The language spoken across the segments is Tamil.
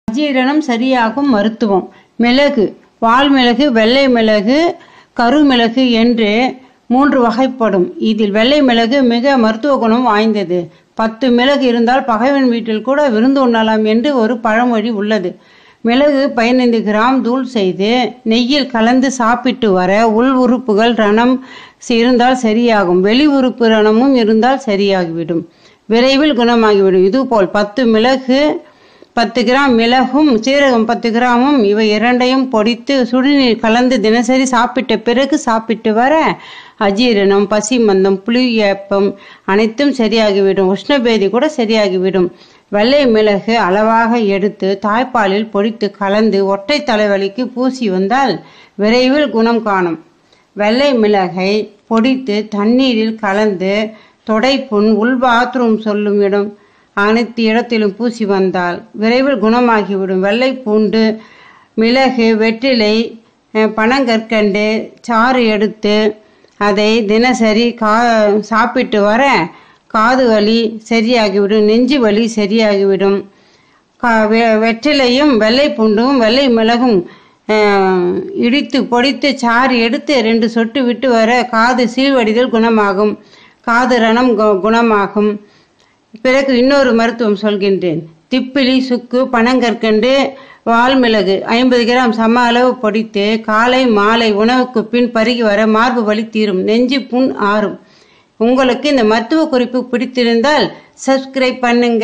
அஜீரணம் சரியாகும் மருத்துவம். மிளகு, வால்மிளகு, வெள்ளை மிளகு, கருமிளகு என்று 3 வகைப்படும். இதில் வெள்ளை மிளகு மிக மருத்துவ குணம் வாய்ந்தது. 10 மிளகு இருந்தால் பகைவன் வீட்டில் கூட விருந்து உண்ணலாம் என்று ஒரு பழமொழி உள்ளது. மிளகு 15 கிராம் தூள் செய்து நெய்யில் கலந்து சாப்பிட்டு வர உள் உறுப்புகள் ரணம் இருந்தால் சரியாகும். வெளி உறுப்பு ரணமும் இருந்தால் சரியாகிவிடும், விரைவில் குணமாகிவிடும். இதுபோல் 10 கிராம் மிளகும் சீரகம் 10 கிராமும் இவை இரண்டையும் பொடித்து சுடுநீர் கலந்து தினசரி சாப்பிட்ட பிறகு சாப்பிட்டு வர அஜீரணம், பசிமந்தம், புளியேப்பம் அனைத்தும் சரியாகிவிடும். உஷ்ணபேதி கூட சரியாகிவிடும். வெள்ளை மிளகு அளவாக எடுத்து தாய்ப்பாலில் பொடித்து கலந்து ஒற்றை தலைவலிக்கு பூசி வந்தால் விரைவில் குணம் காணும். வெள்ளை மிளகை பொடித்து தண்ணீரில் கலந்து தொடைப்புண், உள் பாத்ரூம் சொல்லும் இடம் அனைத்து இடத்திலும் பூசி வந்தால் விரைவில் குணமாகிவிடும். வெள்ளை பூண்டு, மிளகு, வெற்றிலை, பனங்கற்கண்டு சாறு எடுத்து அதை தினசரி சாப்பிட்டு வர காது வலி சரியாகிவிடும், நெஞ்சு வலி சரியாகிவிடும். வெற்றிலையும் வெள்ளை பூண்டும் வெள்ளை மிளகும் இடித்து பொடித்து சாறு எடுத்து 2 சொட்டு விட்டு வர காது சீழ்வடிதல் குணமாகும், காது ரணம் குணமாகும். பிறகு இன்னொரு மருத்துவம் சொல்கின்றேன். திப்பிலி, சுக்கு, பனங்கற்கண்டு, வால்மிளகு 50 கிராம் சம அளவு பொடித்து காலை மாலை உணவுக்கு பின் பருகி வர மார்பு வலி தீரும், நெஞ்சு புண் ஆறும். உங்களுக்கு இந்த மருத்துவ குறிப்பு பிடித்திருந்தால் சப்ஸ்கிரைப் பண்ணுங்க.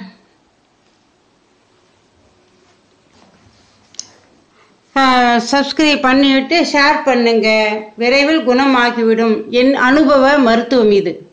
சப்ஸ்கிரைப் பண்ணிவிட்டு ஷேர் பண்ணுங்க. விரைவில் குணமாகிவிடும். என் அனுபவ மருத்துவம் இது.